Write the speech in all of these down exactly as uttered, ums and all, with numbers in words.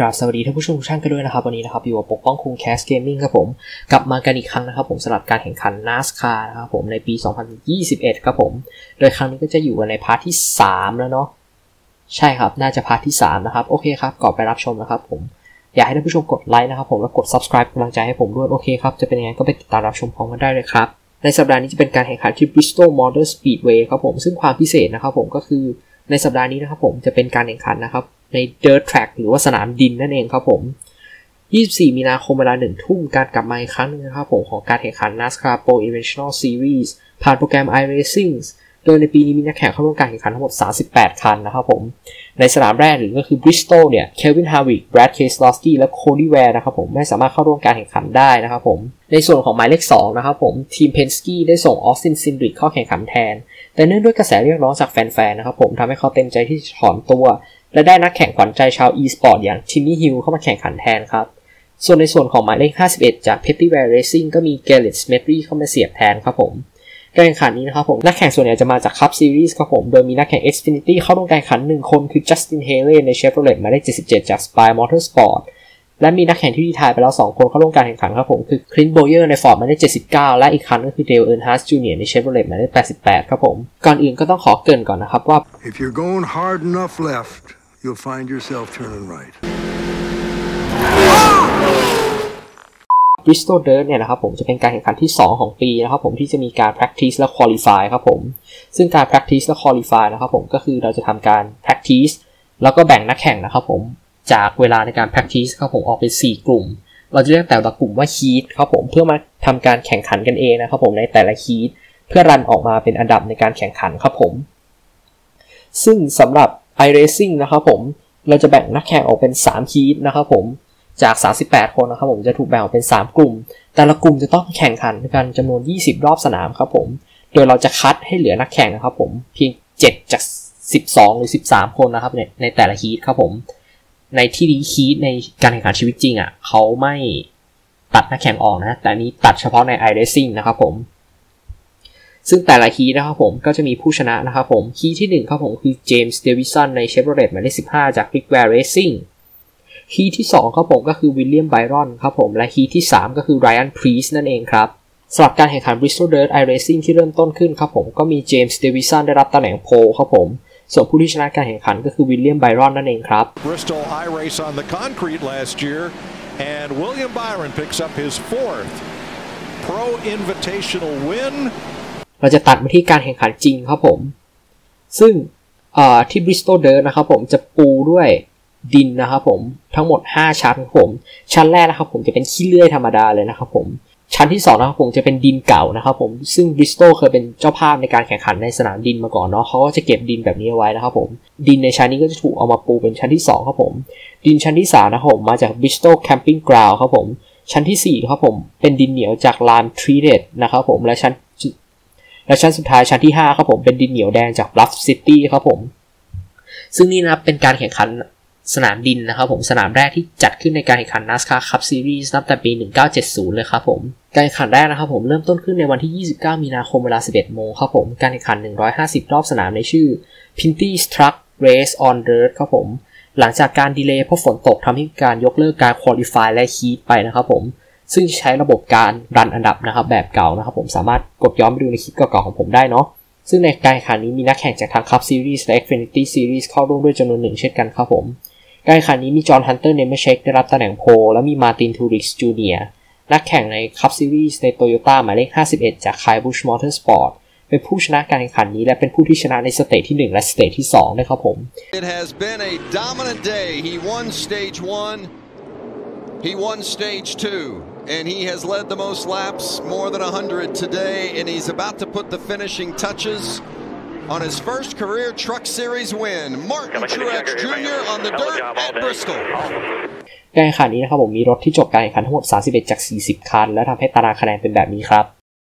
กราบสวัสดีท่านผู้ชมทุกท่านกันด้วยนะครับวันนี้นะครับอยู่กับปกป้องคุงแคสเกมมิ่งครับผมกลับมากันอีกครั้งนะครับผมสำหรับการแข่งขัน NASCAR นะครับผมในปีสองพันยี่สิบเอ็ดครับผมโดยครั้งนี้ก็จะอยู่กันในพาร์ทที่สามแล้วเนาะใช่ครับน่าจะพาร์ทที่สามนะครับโอเคครับก่อนไปรับชมนะครับผมอยากให้ท่านผู้ชมกดไลค์นะครับผมแล้วกด Subscribe กำลังใจให้ผมด้วยโอเคครับจะเป็นยังไงก็ไปติดตามรับชมพร้อมกันได้เลยครับในสัปดาห์นี้จะเป็นการแข่งขันที่ Bristol Motor Speedway ครับผมซึ่งความพิเศษนะครับผมก็คือในสัปดาห์นี้นะครับผมจะเป็นการแข่งขันนะครับใน Dirt Track หรือว่าสนามดินนั่นเองครับผมยี่สิบสี่มีนาคมเวลาหนึ่งทุ่มการกลับมาอีกครั้งนึงนะครับผมของการแข่งขัน NASCAR Pro Invitational Series ผ่านโปรแกรม iRacing โดยในปีนี้มีนักแข่งเข้าร่วมการแข่งขันทั้งหมดสามสิบแปดคันนะครับผมในสนามแรกหรือก็คือ Bristol เนี่ย Kevin Harvick Brad Keselowski และ Cody Ware นะครับผมไม่สามารถเข้าร่วมการแข่งขันได้นะครับผมในส่วนของหมายเลขสองนะครับผมทีม Penske ได้ส่ง Austin Cindric เข้าแข่งขันแทนแต่เนื่องด้วยกระแสเรียกร้องจากแฟนๆนะครับผมทำให้เขาเต็มใจที่จะถอนตัวและได้นักแข่งขวัญใจชาว e-sport อย่าง Timmy Hill เข้ามาแข่งขันแทนครับส่วนในส่วนของหมายเลขห้าสิบเอ็ดจาก Petty Ware Racing ก็มี Garrett Smedley เข้ามาเสียบแทนครับผมการแข่งขันนี้นะครับผมนักแข่งส่วนใหญ่จะมาจาก Cup Series ครับผมโดยมีนักแข่ง Xfinity เข้าร่วมการแข่งขันหนึ่งคนคือ Justin Haley ใน Chevrolet หมายเลขเจ็ดสิบเจ็ดจาก Spy Motorsport และมีนักแข่งที่รีไทร์ไปแล้วสองคนเข้าร่วมการแข่งขันครับผมคือ Clint Bowyer ใน Ford หมายเลขเจ็ดสิบเก้าและอีกคันก็คือ Dale Earnhardt จูเนียร์ ใน Chevrolet หมายเลขแปดสิบแปดครับผมก่อนอื่นก็ต้องขอเกริ่นก่อนนะครับว่า If you're going hard enough left you'll find yourself turning right Bristol Dirt เนี่ยนะครับผมจะเป็นการแข่งขันที่สองของปีนะครับผมที่จะมีการ practice และ qualify ครับผมซึ่งการ practice และ qualify นะครับผมก็คือเราจะทำการ practice แล้วก็แบ่งนักแข่งนะครับผมจากเวลาในการ practice ครับผมออกเป็นสี่กลุ่มเราจะเรียกแต่ละกลุ่มว่า heat ครับผมเพื่อมาทำการแข่งขันกันเองนะครับผมในแต่ละ heat เพื่อรันออกมาเป็นอันดับในการแข่งขันครับผมซึ่งสำหรับ iRacing นะครับผมเราจะแบ่งนักแข่งออกเป็นสาม heat นะครับผมจากสามสิบแปดคนนะครับผมจะถูกแบ่งออกเป็นสามกลุ่มแต่ละกลุ่มจะต้องแข่งขันกันจำนวนยี่สิบรอบสนามครับผมโดยเราจะคัดให้เหลือนักแข่งนะครับผมเพียงเจ็ดจากสิบสองหรือสิบสามคนนะครับในในแต่ละฮีทครับผมในที่นี้ฮีทในการแข่งขันชีวิตจริงอ่ะเขาไม่ตัดนักแข่งออกนะแต่นี้ตัดเฉพาะใน iRacing นะครับผมซึ่งแต่ละฮีทนะครับผมก็จะมีผู้ชนะนะครับผมฮีทที่หนึ่งครับผมคือเจมส์เดวิสันใน Chevrolet หมายเลขสิบห้าจาก Big Ware Racingฮีทที่สองครับผมก็คือวิลเลียมไบรอนครับผมและฮีทที่สามก็คือไรอันพรีสนั่นเองครับสำหรับการแข่งขัน Bristol Dirt iRacing ที่เริ่มต้นขึ้นครับผมก็มีเจมส์เดวิสันได้รับตำแหน่งโพลครับผมส่วนผู้ที่ชนะการแข่งขันก็คือวิลเลียมไบรอนนั่นเองครับ Bristol iRace on the concrete last year and William Byron picks up his fourth Pro Invitational win เราจะตัดมาที่การแข่งขันจริงครับผมซึ่งเอ่อที่ Bristol Dirt นะครับผมจะปูด้วยดินนะครับผมทั้งหมดห้าชั้นครับผมชั้นแรกนะครับผมจะเป็นขี้เลื่อยธรรมดาเลยนะครับผมชั้นที่สองนะครับผมจะเป็นดินเก่านะครับผมซึ่ง Bristol เคยเป็นเจ้าภาพในการแข่งขันในสนามดินมาก่อนเนาะเขาก็จะเก็บดินแบบนี้เอาไว้นะครับผมดินในชั้นนี้ก็จะถูกเอามาปูเป็นชั้นที่สองครับผมดินชั้นที่สามนะครับผมมาจาก Bristol Camping Ground ครับผมชั้นที่สี่ครับผมเป็นดินเหนียวจาก Lime Treated นะครับผมและชั้นและชั้นสุดท้ายชั้นที่ห้าครับผมเป็นดินเหนียวแดงจาก Bluff City ครับผมซึ่งนี่นะเป็นการแข่งขันสนามดินนะครับผมสนามแรกที่จัดขึ้นในการแข่งขัน NASCAR Cup Series นับแต่ปีหนึ่งเก้าเจ็ดศูนย์เลยครับผมการแข่งขันแรกนะครับผมเริ่มต้นขึ้นในวันที่ยี่สิบเก้ามีนาคมเวลา สิบเอ็ดโมงครับผมการแข่งขันหนึ่งร้อยห้าสิบรอบสนามในชื่อ Pinty's Truck Race on Dirt ครับผมหลังจากการดีเลย์เพราะฝนตกทำให้การยกเลิกการ Qualify และ Heat ไปนะครับผมซึ่งใช้ระบบการรันอันดับนะครับแบบเก่านะครับผมสามารถกดย้อนไปดูในคลิปเก่าๆของผมได้เนาะซึ่งในการแข่งขันนี้มีนักแข่งจากทั้ง Cup Series และ Xfinity Series เข้าร่วมด้วยจำนวนหนึ่งเช่นกันครับผมการแข่งขันนี้มีจอห์นฮันเตอร์เนเมเชคได้รับตำแหน่งโพลและมีมาร์ตินทูริกส์จูเนียร์นักแข่งใน Cup Series ใน Toyota หมายเลขห้าสิบเอ็ดจาก Kyle Busch Motorsport เป็นผู้ชนะการแข่งขันนี้และเป็นผู้ที่ชนะในสเตจที่หนึ่งและสเตจที่สองด้วยครับผม It has been a dominant day. He won stage one. He won stage two. And he has led the most laps, more than one hundred today, and he's about to put the finishing touches on his first career Truck Series win. Martin Truex Junior on the dirt at Bristol. การแข่งขันนี้นะครับผมมีรถที่จบการแข่งขันทั้งหมดสามสิบเอ็ดจากสี่สิบคันและทำให้ตารางคะแนนเป็นแบบนี้ครับ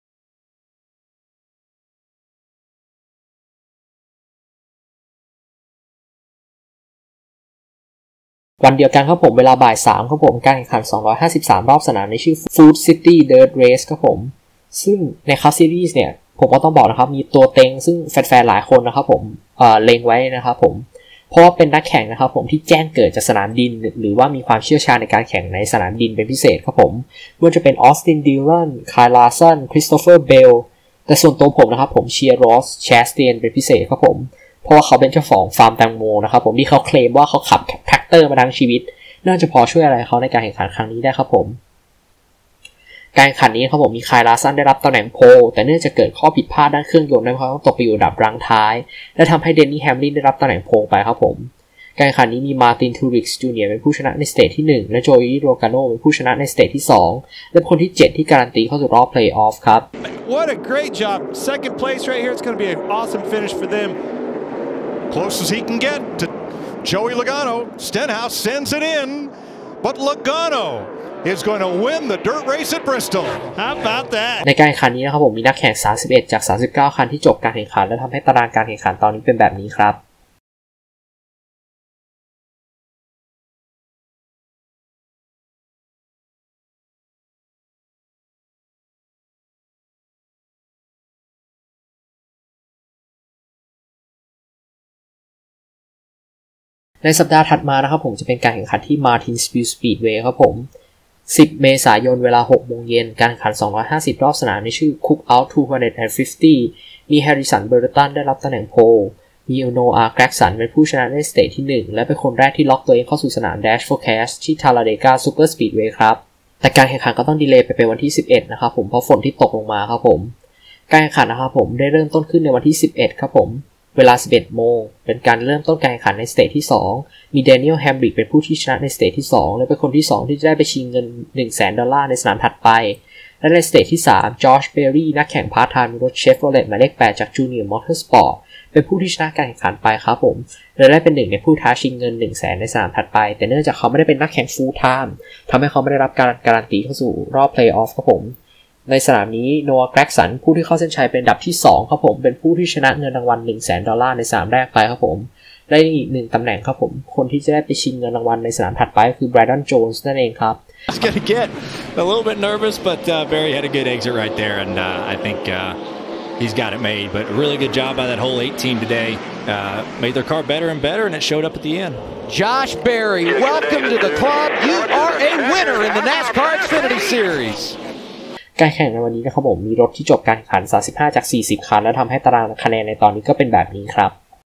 วันเดียวกันครับผมเวลาบ่ายสามครับผมการแข่งขันสองร้อยห้าสิบสามรอบสนามในชื่อ Food City Dirt Race ครับผมซึ่งใน Cup Series เนี่ยผมก็ต้องบอกนะครับมีตัวเต็งซึ่งแฟนๆหลายคนนะครับผมเอ่อเล็งไว้นะครับผมเพราะว่าเป็นนักแข่งนะครับผมที่แจ้งเกิดจากสนามดินหรือว่ามีความเชี่ยวชาญในการแข่งในสนามดินเป็นพิเศษครับผมไม่ว่าจะเป็นออสตินดิลลันคายลาสันคริสโตเฟอร์เบลแต่ส่วนตัวผมนะครับผมเชียร์รอสแชสเตียนเป็นพิเศษครับผมเพราะว่าเขาเป็นเจ้าของฟาร์มแตงโมนะครับผมที่เขาเคลมว่าเขาขับแท็กเตอร์มาทั้งชีวิตน่าจะพอช่วยอะไรเขาในการแข่งขันครั้งนี้ได้ครับผมการแข่งขันนี้ครับผมมีคายลาสันได้รับตำแหน่งโพลแต่เนื่องจากเกิดข้อผิดพลาดด้านเครื่องยนต์นั้นเขาต้องตกไปอยู่อันดับรังท้ายและทำให้เดนนี่แฮมลินได้รับตำแหน่งโพลไปครับผมการแข่งขันนี้มีมาร์ตินทูริกส์จูเนียร์เป็นผู้ชนะในสเตจที่หนึ่งและโจอี้โรกาโนเป็นผู้ชนะในสเตจที่สองและคนที่เจ็ดที่การันตีเข้าสู่รอบเพลย์ออฟครับ What a great job second place right here it's going to be an awesome finish for them close as he can get to Joey Logano Stenhouse sends it in but Logano is going to win the dirt race at Bristol How about that ในการแข่งขันนี้นะครับผมมีนักแข่งสามสิบเอ็ดจากสามสิบเก้าคันที่จบการแข่งขันและทำให้ตารางการแข่งขันตอนนี้เป็นแบบนี้ครับในสัปดาห์ถัดมานะครับผมจะเป็นการแข่งขันที่ Martinsville Speedway ครับผมสิบเมษายนเวลา หกโมงเย็นการแข่งขันสองร้อยห้าสิบรอบสนามในชื่อ Cookout สองร้อยห้าสิบมี Harrison Burton ได้รับตำแหน่งโพลมีโนอาห์แกร็กสันเป็นผู้ชนะในสเตจที่หนึ่งและเป็นคนแรกที่ล็อกตัวเองเข้าสู่สนาม Dash for Cash ที่ Talladega Super Speedway ครับแต่การแข่งขันก็ต้องดีเลย์ไปเป็นวันที่สิบเอ็ดนะครับผมเพราะฝนที่ตกลงมาครับผมการแข่งขันนะครับผมได้เริ่มต้นขึ้นในวันที่สิบเอ็ดครับผมเวลา สิบเอ็ดโมงเป็นการเริ่มต้นการแข่งขันในสเตจที่สองมีแดเนียลแฮมริกเป็นผู้ที่ชนะในสเตจที่สองและเป็นคนที่สองที่จะได้ไปชิงเงิน หนึ่งแสน ดอลลาร์ในสนามถัดไปและในสเตจที่สามจอร์จเบอร์รี่นักแข่งพาร์ทไทม์รถเชฟโรเลตหมายเลขแปดจากจูเนียร์มอเตอร์สปอร์ตเป็นผู้ที่ชนะการแข่งขันไปครับผมและได้เป็นหนึ่งในผู้ท้าชิงเงิน หนึ่งแสน ในสนามถัดไปแต่เนื่องจากเขาไม่ได้เป็นนักแข่งฟูลไทม์ทำให้เขาไม่ได้รับการการันตีเข้าสู่รอบเพลย์ออฟครับผมในสนามนี้โนอาห์แกร็กสันผู้ที่เข้าเส้นชัยเป็นอันดับที่สองครับผมเป็นผู้ที่ชนะเงินรางวัล หนึ่งแสน ดอลลาร์ในสนามแรกไปครับผมได้อีกหนึ่งตำแหน่งครับผมคนที่จะได้ไปชิงเงินรางวัลในสนามถัดไปก็คือไบรอันโจนส์นั่นเองครับ It's going to get a little bit nervous but uh, Barry had a good exit right there and uh, I think uh, he's got it made but a really good job by that whole eight team today uh, made their car better and better and it showed up at the end Josh Berry welcome to the club you are a winner in the NASCAR Xfinity Series การแข่งในวันนี้นะครับผมมีรถที่จบการแข่งขันสามสิบห้าจากสี่สิบคันและทำให้ตารางคะแนนในตอนนี้ก็เป็นแบบนี้ครับ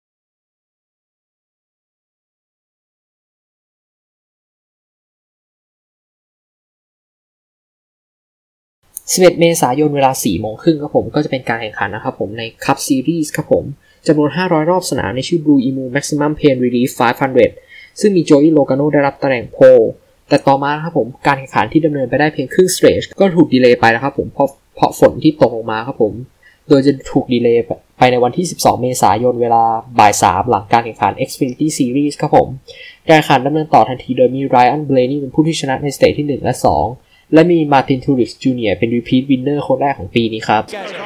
สิบเอ็ดเมษายนเวลา สี่โมงครึ่งครับผมก็จะเป็นการแข่งขันนะครับผมใน Cup Series ครับผมจำนวนห้าร้อยรอบสนามในชื่อ Blue Emu Maximum Pain Relief ห้าร้อยซึ่งมีโจอี้โลกาโนได้รับตำแหน่งโพลแต่ต่อมาครับผมการแข่งขันที่ดำเนินไปได้เพียงครึ่งสเตจก็ถูกดีเลย์ไปนะครับผมเพราะเพราะฝนที่ตกลงมาครับผมโดยจะถูกดีเลย์ไปในวันที่สิบสองเมษายนเวลาบ่ายสามหลังการแข่งขัน Xfinity Series ครับผมการแข่งขันดำเนินต่อทันทีโดยมีไรอันเบลนี่เป็นผู้ที่ชนะในสเตจที่หนึ่งและสองและมีมาร์ตินทูริกส์จูเนียร์เป็น Repeat Winner คนแรกของปีนี้ครับ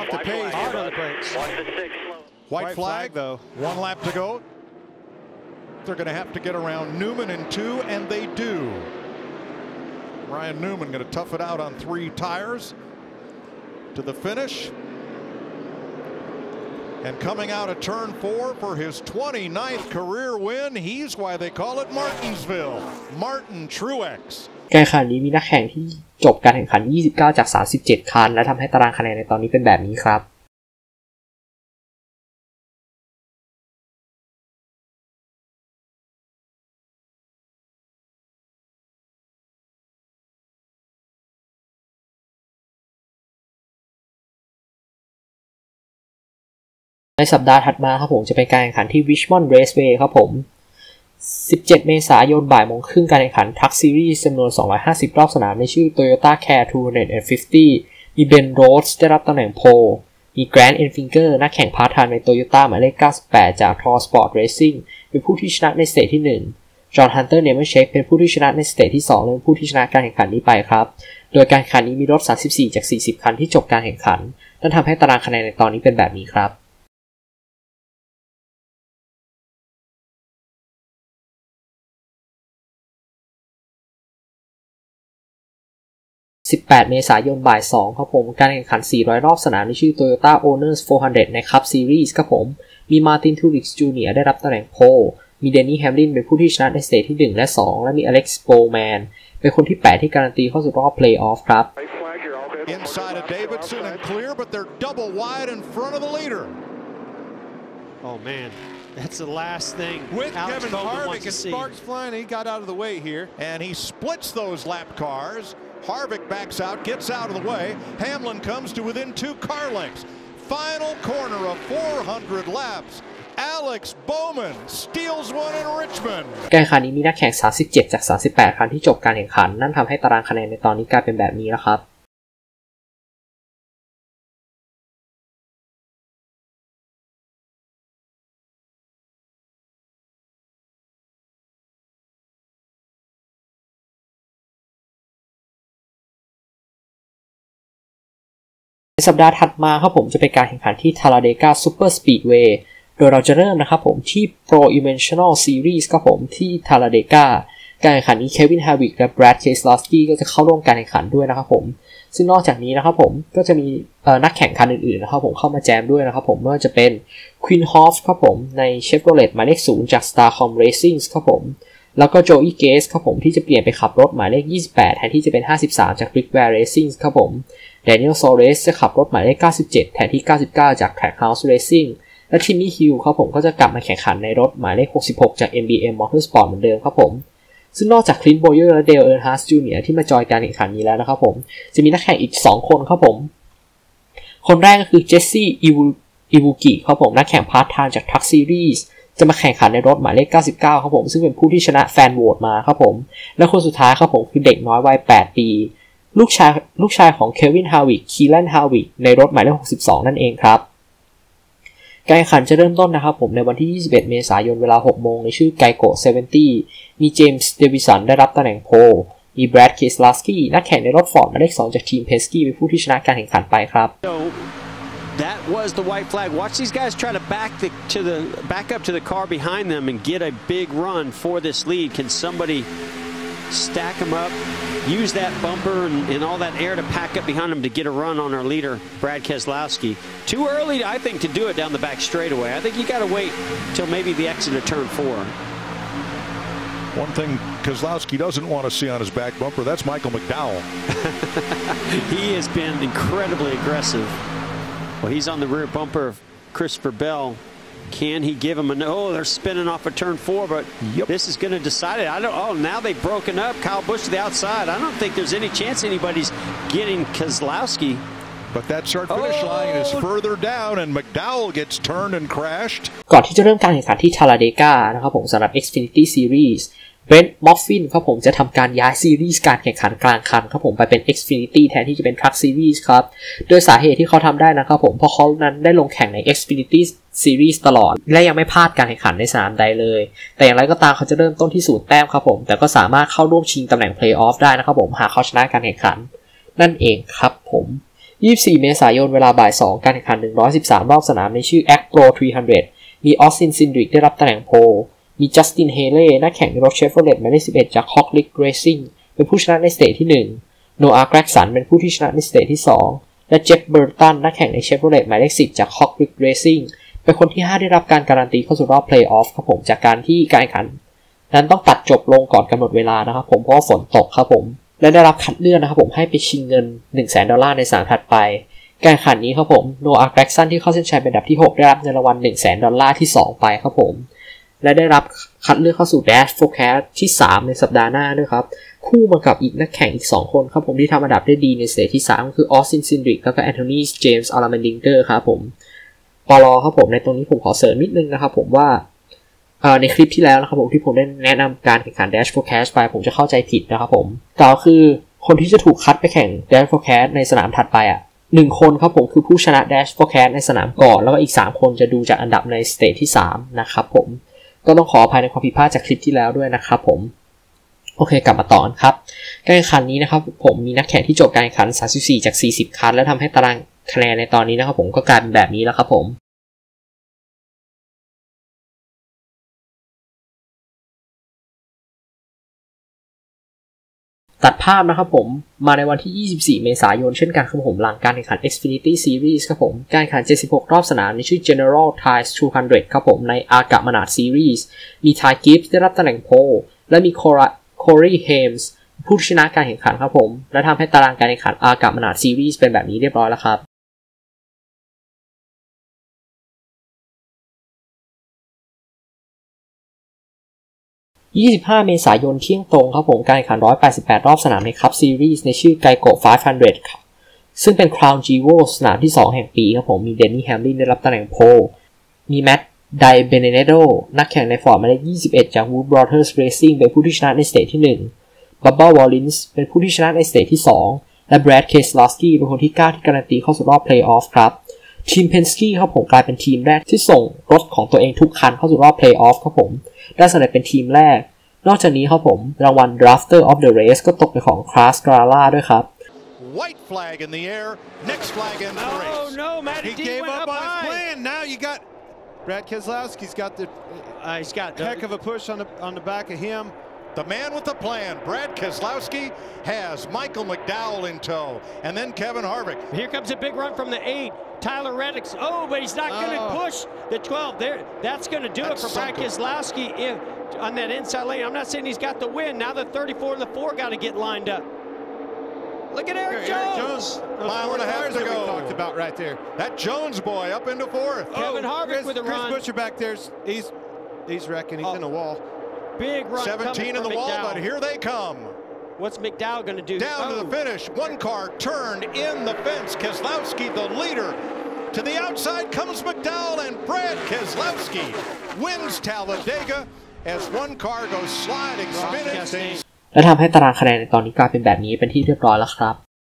White flag though one lap to go they're going to have to get around Newman in two and they do Ryan Newman going to tough it out on three tires to the finish and coming out of turn four for his twenty-ninth career win he's why they call it Martinsville Martin Truex การแข่งขันนี้มีนักแข่งที่จบการแข่งขันยี่สิบเก้าจากสามสิบเจ็ดคันและทำให้ตารางคะแนนในตอนนี้เป็นแบบนี้ครับในสัปดาห์ถัดมาครับผมจะเป็นการแข่งขันที่ Richmond Raceway ครับผมสิบเจ็ดเมษายนบ่ายโมงครึ่งการแข่งขัน Truck Series จำนวนสองร้อยห้าสิบรอบสนามในชื่อ Toyota Care สองร้อยห้าสิบมี Ben Rhodes ได้รับตำแหน่งโพลมี Grant Enfinger นักแข่งพาร์ทไทม์ใน Toyota หมายเลขเก้าสิบแปดจาก Toro Sport Racing เป็นผู้ที่ชนะในสเตจที่หนึ่ง John Hunter Nemechek เป็นผู้ที่ชนะในสเตจที่สองและเป็นผู้ที่ชนะการแข่งขันนี้ไปครับโดยการแข่งขันนี้มีรถสามสิบสี่จากสี่สิบคันที่จบการแข่งขันนั่นทำให้ตารางคะแนนในตอนนี้เป็นแบบนี้ครับสิบแปดเมษายนบ่ายสองครับผมการแข่งขันสี่ร้อยรอบสนามในชื่อ Toyota Owners สี่ร้อยใน Cup Series ครับผมมี Martin Truex จูเนียร์ ได้รับตำแหน่งโพลมีเดนนี่แฮมลินเป็นผู้ที่ชนะในสเตจที่หนึ่งและสองและมีอเล็กซ์โบแมนเป็นคนที่แปดที่การันตีเข้าสู่รอบเพลย์ออฟครับ Inside of Davidson and clear, but they're double wide in front of the leader. Oh man, that's the last thing. With Alex Kevin Bowman Harvick and Sparks flying, he got out of the way here, and he splits those lap cars. Harvick backs out, gets out of the way. Hamlin comes to within two car lengths. Final corner of four hundred laps. Alex Bowman steals one in Richmond. การแข่งขันนี้มีนักแข่งสามสิบเจ็ดจากสามสิบแปดคันที่จบการแข่งขันนั่นทำให้ตารางคะแนนในตอนนี้กลายเป็นแบบนี้แล้วครับในสัปดาห์ถัดมาครับผมจะเป็นการแข่งขันที่ Talladega Super Speedway โดยเราจะเริ่มนะครับผมที่ Pro Dimensional Series ครับผมที่ Talladega การแข่งขันนี้ Kevin Harvick และ Brad Keselowski ก็จะเข้าร่วมการแข่งขันด้วยนะครับผมซึ่งนอกจากนี้นะครับผมก็จะมีนักแข่งคันอื่นๆนะครับผมเข้ามาแจมด้วยนะครับผมไม่ว่าจะเป็น Quinn Hoff ครับผมใน Chevrolet หมายเลขศูนย์จาก Starcom Racing ครับผมแล้วก็ Joey Gase ครับผมที่จะเปลี่ยนไปขับรถหมายเลขยี่สิบแปดแทนที่จะเป็นห้าสิบสามจาก Rick Ware Racing ครับผม Daniel Suarez จะขับรถหมายเลขเก้าสิบเจ็ดแทนที่เก้าสิบเก้าจาก Trackhouse Racing และ Timmy Hill ครับผมก็จะกลับมาแข่งขันในรถหมายเลขหกสิบหกจาก เอ็ม บี เอ็ม Motorsport เหมือนเดิมครับผมซึ่งนอกจาก Clint Bowyer และ Dale Earnhardt จูเนียร์ ที่มาจอยการแข่งขันนี้แล้วนะครับผมจะมีนักแข่งอีกสองคนครับผมคนแรกก็คือ Jesse Iwuki ครับผมนักแข่งพาร์ทไทม์จาก Truck Series จะมาแข่งขันในรถหมายเลขเก้าสิบเก้าครับผมซึ่งเป็นผู้ที่ชนะแฟนโหวตมาครับผมและคนสุดท้ายครับผมคือเด็กน้อยวัยแปดปีลูกชายลูกชายของ Kevin Harvick Keelan Harvick ในรถหมายเลขหกสิบสองนั่นเองครับการแข่งขันจะเริ่มต้นนะครับผมในวันที่ยี่สิบเอ็ดเมษายนเวลาหกโมงในชื่อ Geico เจ็ดสิบมีเจมส์เดวิสันได้รับตำแหน่งโพลมี Brad Keselowski นักแข่งในรถ Ford หมายเลขสองจากทีม Penske เป็นผู้ที่ชนะการแข่งขันไปครับ That was the white flag. Watch these guys try to back the, to the back up to the car behind them and get a big run for this lead. Can somebody stack them up, use that bumper and, and all that air to pack up behind them to get a run on our leader, Brad Keselowski? Too early, I think, to do it down the back straightaway. I think you got to wait till maybe the exit of turn four. One thing Keselowski doesn't want to see on his back bumper, that's Michael McDowell. He has been incredibly aggressive. Well, he's on the rear bumper of Christopher Bell. Can he give him a no? Oh, they're spinning off of turn four, but yep. This is going to decide it. I don't. Oh, now they've broken up. Kyle Busch to the outside. I don't think there's any chance anybody's getting Keselowski. But that start-finish oh. line is further down, and McDowell gets turned and crashed. ก่อนที่จะเริ่มการแข่งขันที่ Talladega นะครับผมสำหรับ Xfinity Series Brent Moffitt ครับผมจะทำการย้ายซีรีส์การแข่งขันกลางคันครับผมไปเป็น Xfinity แทนที่จะเป็น Truck Series ครับโดยสาเหตุที่เขาทำได้นะครับผมเพราะเขานั้นได้ลงแข่งใน Xfinity Series ตลอดและยังไม่พลาดการแข่งขันในสนามใดเลยแต่อย่างไรก็ตามเขาจะเริ่มต้นที่ศูนย์แต้มครับผมแต่ก็สามารถเข้าร่วมชิงตำแหน่ง Playoff ได้นะครับผมหากเขาชนะการแข่งขันนั่นเองครับผมยี่สิบสี่เมษายนเวลาบ่ายสองการแข่งขันหนึ่งร้อยสิบสามรอบสนามในชื่อ เอ็กซ์ Pro สามร้อยมี Austin Cindric ได้รับตำแหน่งโพลมีจัสตินเฮเล่นักแข่งในรถเชฟโรเลตหมายเลขสิบเอ็ดจาก Hawklick Racing เป็นผู้ชนะในสเตจที่หนึ่งโนอาห์ แกร็กสันเป็นผู้ที่ชนะในสเตจที่สองและเจฟเบอร์ตันนักแข่งในเชฟโรเลตหมายเลขสิบจาก Hawklick Racing เป็นคนที่ห้าได้รับการการันตีเข้าสู่รอบ Playoff ครับผมจากการที่การแข่งขันนั้นต้องตัดจบลงก่อนกำหนดเวลานะครับผมเพราะว่าฝนตกครับผมและได้รับคัดเลือกนะครับผมให้ไปชิงเงิน หนึ่งแสน ดอลลาร์ในสนามถัดไปการแข่งขันนี้ครับผมโนอาห์ แกร็กสันที่เข้าเส้นชัยเป็นอันดับที่หกได้รับเงินรางวัล หนึ่งแสน ดอลลาร์ที่สองไปครับผมและได้รับคัดเลือกเข้าสู่ Dash Forecast ที่สามในสัปดาห์หน้าด้วยครับคู่มากับอีกนักแข่งอีกสองคนครับผมที่ทำอันดับได้ดีในสเตจที่สามก็คือ Austin Cindric แล้วก็ Anthony James Allmendinger ครับผมปลอครับผมในตรงนี้ผมขอเสริมนิดนึงนะครับผมว่าในคลิปที่แล้วนะครับผมที่ผมได้แนะนำการแข่งขัน Dash Forecast ไปผมจะเข้าใจผิดนะครับผมกล่าวคือคนที่จะถูกคัดไปแข่ง Dash Forecast ในสนามถัดไปอ่ะหนึ่งคนครับผมคือผู้ชนะ Dash Forecast ในสนามก่อนแล้วก็อีกสามคนจะดูจากอันดับในสเตจที่สามนะครับผมก็ต้องขออภัยในความผิดพลาดจากคลิปที่แล้วด้วยนะครับผมโอเคกลับมาต่อครับการแข่งขันนี้นะครับผมมีนักแข่งที่จบการแข่งขันสามสิบสี่จากสี่สิบคันและทำให้ตารางคะแนนในตอนนี้นะครับผมก็กลายเป็นแบบนี้แล้วครับผมตัดภาพนะครับผมมาในวันที่ยี่สิบสี่เมษายนเช่นกันครับผมหลังการแข่งขัน Xfinity Series ครับผมการแข่งขันเจ็ดสิบหกรอบสนามในชื่อ General Tyres สองร้อยครับผมในอากา Menard Series มี Ty Gibbs ได้รับตำแหน่งโพลและมี Corey Hames ผู้ชนะการแข่งขันครับผมและทำให้ตารางการแข่งขันอากา Menard Series เป็นแบบนี้เรียบร้อยแล้วครับยี่สิบห้าเมษายนเที่ยงตรงครับผมการแข่งขันหนึ่งร้อยแปดสิบแปดรอบสนามในคัพซีรีส์ในชื่อไกโกะห้าร้อยครับซึ่งเป็น Crown Jewel สนามที่สองแห่งปีครับผมมีเดนนี่แฮมลินได้รับตำแหน่งโพลมีแมตต์ไดเบเนเนโดนักแข่งในฟอร์ดหมายเลขยี่สิบเอ็ดจาก Wood Brothers Racing เป็นผู้ที่ชนะในสเตจที่หนึ่งบับเบิ้ลวอลลินส์เป็นผู้ที่ชนะในสเตจที่สองและแบรดเคสลอสกี้เป็นคนที่เก้าที่การันตีเข้าสู่รอบเพลย์ออฟครับทีมเพนสกี้ครับผมกลายเป็นทีมแรกที่ส่งรถของตัวเองทุกคันเข้าสู่รอบเพลย์ออฟครับผมได้สำเร็จเป็นทีมแรกนอกจากนี้ครับผมรางวัล Drafter of the Race ก็ตกเป็นของ Klaus Gralla ด้วยครับ White flag in the air, next flag in the race. Oh no, Matty He D gave went up, up on high. his plan. Now you got Brad Keselowski's got the Uh, he's got the, heck of a push on the on the back of him. the man with the plan. Brad Keselowski has Michael McDowell in tow, and then Kevin Harvick. Here comes a big run from the eight. Tyler Reddick. Oh, but he's not going to Oh. push the twelve. There, that's going to do That's it for Brad something. Keselowski if, on that inside lane. I'm not saying he's got the win. Now the thirty-four and the four got to get lined up. Look at Eric Eric Jones. Jones, those Mile four and a half cars to that we go. talked about right there. That Jones boy up into fourth. Kevin Harvick Chris, with a Chris run. Butcher back there, he's he's wrecking. He's Oh. in the wall. Big run seventeen coming in the from wall, McDowell. but here they come. What's McDowell going to do? Down oh. to the finish. One car turned in the fence. Keselowski, the leader. To the outside comes McDowell, and Brad Keselowski wins Talladega as one car goes sliding, spinning. และทำให้ตารางคะแนนในตอนนี้กลายเป็นแบบนี้เป็นที่เรียบร้อยแล้วครับ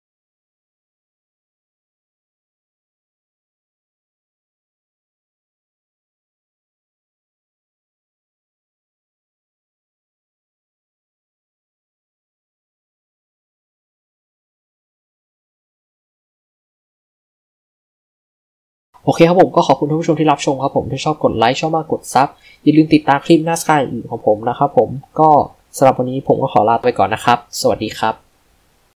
โอเคครับผมก็ขอบคุณทุกผู้ชมที่รับชมครับผมถ้าชอบกดไลค์ชอบมากกดซับอย่าลืมติดตามคลิปหน้าสกายอื่นของผมนะครับผมก็สำหรับวันนี้ผมก็ขอลาไปก่อนนะครับสวัสดีครับ